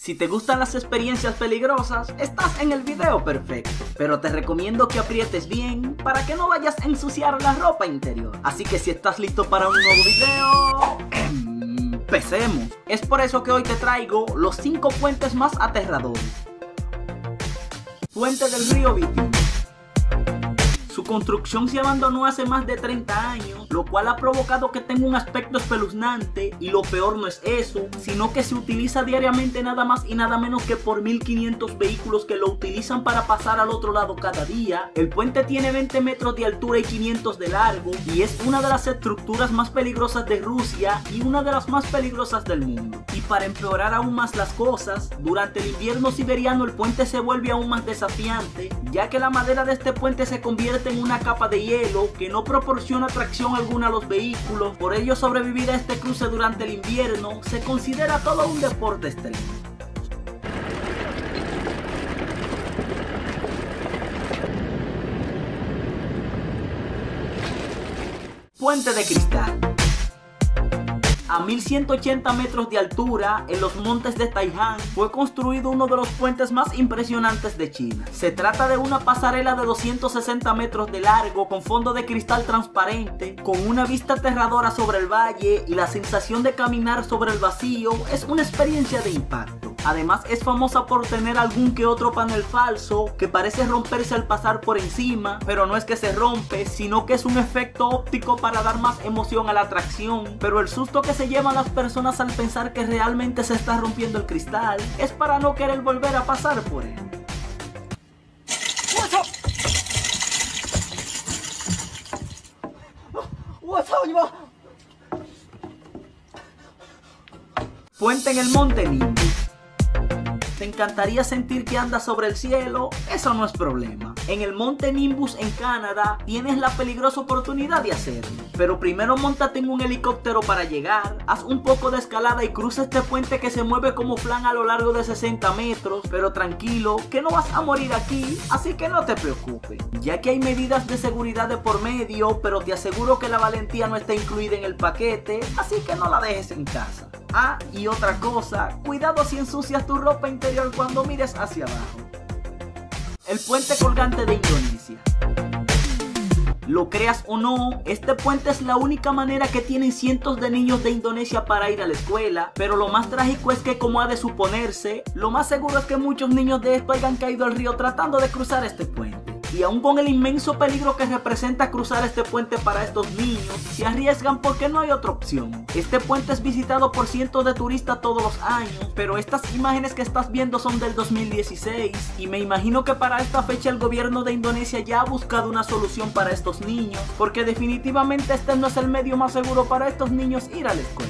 Si te gustan las experiencias peligrosas, estás en el video perfecto, pero te recomiendo que aprietes bien para que no vayas a ensuciar la ropa interior. Así que si estás listo para un nuevo video, empecemos. Es por eso que hoy te traigo los 5 puentes más aterradores. Puente del río Vitim. Su construcción se abandonó hace más de 30 años, lo cual ha provocado que tenga un aspecto espeluznante, y lo peor no es eso, sino que se utiliza diariamente nada más y nada menos que por 1500 vehículos que lo utilizan para pasar al otro lado cada día. El puente tiene 20 metros de altura y 500 de largo, y es una de las estructuras más peligrosas de Rusia y una de las más peligrosas del mundo. Y para empeorar aún más las cosas, durante el invierno siberiano el puente se vuelve aún más desafiante, ya que la madera de este puente se convierte en una capa de hielo que no proporciona tracción alguna a los vehículos. Por ello, sobrevivir a este cruce durante el invierno se considera todo un deporte extremo. Puente de cristal. A 1180 metros de altura, en los montes de Taiyang, fue construido uno de los puentes más impresionantes de China. Se trata de una pasarela de 260 metros de largo, con fondo de cristal transparente, con una vista aterradora sobre el valle, y la sensación de caminar sobre el vacío es una experiencia de impacto. Además, es famosa por tener algún que otro panel falso que parece romperse al pasar por encima, pero no es que se rompe, sino que es un efecto óptico para dar más emoción a la atracción. Pero el susto que se llevan las personas al pensar que realmente se está rompiendo el cristal es para no querer volver a pasar por él. Puente en el monte Nimbus. ¿Te encantaría sentir que andas sobre el cielo? Eso no es problema. En el monte Nimbus en Canadá tienes la peligrosa oportunidad de hacerlo. Pero primero móntate en un helicóptero para llegar, haz un poco de escalada y cruza este puente que se mueve como flan a lo largo de 60 metros. Pero tranquilo, que no vas a morir aquí, así que no te preocupes, ya que hay medidas de seguridad de por medio, pero te aseguro que la valentía no está incluida en el paquete, así que no la dejes en casa. Ah, y otra cosa, cuidado si ensucias tu ropa interior cuando mires hacia abajo. El puente colgante de Indonesia. Lo creas o no, este puente es la única manera que tienen cientos de niños de Indonesia para ir a la escuela, pero lo más trágico es que, como ha de suponerse, lo más seguro es que muchos niños de esto hayan caído al río tratando de cruzar este puente. Y aún con el inmenso peligro que representa cruzar este puente para estos niños, se arriesgan porque no hay otra opción. Este puente es visitado por cientos de turistas todos los años, pero estas imágenes que estás viendo son del 2016, y me imagino que para esta fecha el gobierno de Indonesia ya ha buscado una solución para estos niños, porque definitivamente este no es el medio más seguro para estos niños ir a la escuela.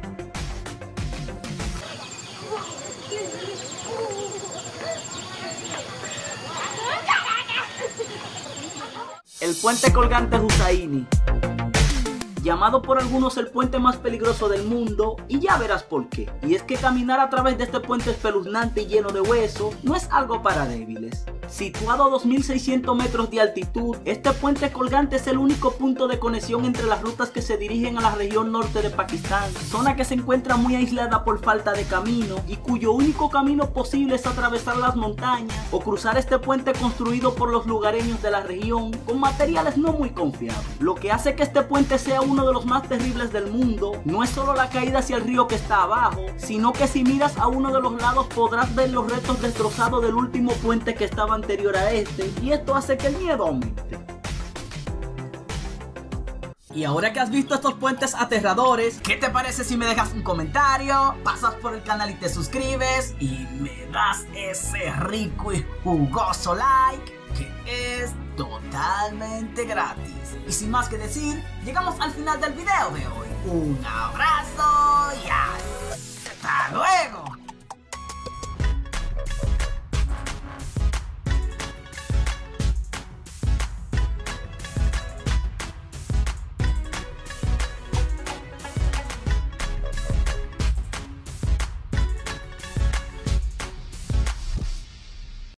El puente colgante Hussaini. Llamado por algunos el puente más peligroso del mundo, y ya verás por qué. Y es que caminar a través de este puente espeluznante y lleno de hueso no es algo para débiles. Situado a 2600 metros de altitud, este puente colgante es el único punto de conexión entre las rutas que se dirigen a la región norte de Pakistán, zona que se encuentra muy aislada por falta de camino, y cuyo único camino posible es atravesar las montañas o cruzar este puente construido por los lugareños de la región con materiales no muy confiables. Lo que hace que este puente sea uno de los más terribles del mundo no es solo la caída hacia el río que está abajo, sino que si miras a uno de los lados podrás ver los restos destrozados del último puente que estaba anterior a este, y esto hace que el miedo aumente. Y ahora que has visto estos puentes aterradores, ¿qué te parece si me dejas un comentario, pasas por el canal y te suscribes, y me das ese rico y jugoso like que es totalmente gratis? Y sin más que decir, llegamos al final del video de hoy. Un abrazo y hasta luego.